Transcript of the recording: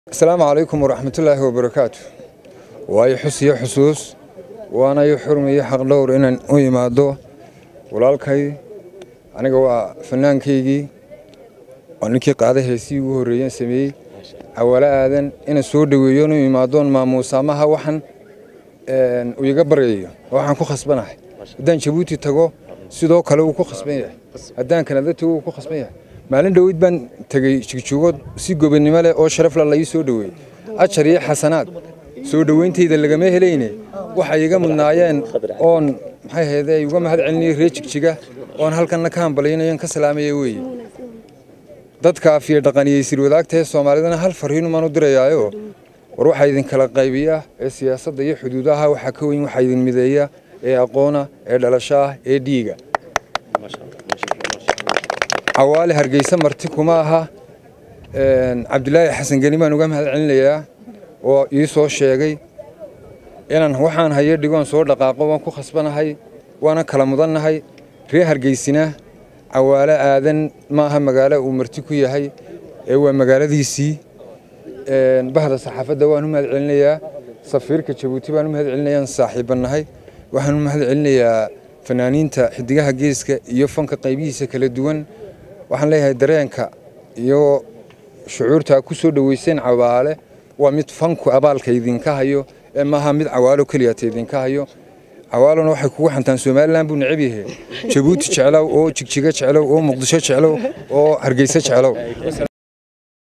السلام عليكم ورحمة الله وبركاته. واي حسي حسوس وانا يحرمي حق دور ان يمادو walaalkay aniga waa fanaankaygi oo ninkii qaaday heesii ugu horeeyay sameeyay awala aadan in soo dhaweeyo inuu imaadon maamuusamaha waxan uu iga bareeyo waxaan ku khasbanahay hadaan Djibouti tago sidoo kale uu ku khasban yahay hadaan Kanada tago uu ku khasban yahay maalin dhaweyd baan tagay jigjoogod si gobonimo leh oo sharaf la ii soo dhaweeyay ajar iyo xasanaad soo dhaweynteeda lagama helayne waxa iga mudnaayeen oon maxay heeday uga mahad celinay reejigjiga oon halkan ka hambalyeynayaan ka salaamayay weey dadka afiya dhaqaniyay sir wadaagta Soomaalidana hal fariin uma dirayaayo war waxa idin kala qaybiya ee siyaasadda iyo xuduudaha waxa ka weyn waxa idin mideeya ee aqoona ee dhalashaha ee dhiiga awaali hargeysa marti kuma aha Cabdilaahi Xasan Ganimaan uga mahad celinayaa oo ii soo sheegay inaan waxaan hayo dhigoon soo dhaqaaqo waan ku khasbanahay waana kala mudanahay reer Hargeysina awaala aadan maaha magaalo uu marti ku yahay ee waa magaaladiisii bahda saxaafadda waan u mahad celinayaa safiirka Djibouti baan u mahad celinayaa saaxiibanahay waxaan u mahad celinayaa fanaaniinta xidigaha geeska iyo fanka qaybihiisa kala duwan waxaan leeyahay dareenka iyo shucuurta ku soo dhaweyseen cawaale waa mid fanku abaalka idinka hayo maaha mid cawaalo kaliya idinka hayo عوالنا waxay kugu xantaan Soomaaliland buu necab yahay Djibouti jeclow oo jigjiga jeclow oo Muqdisho jeclow oo Hargeysa jeclow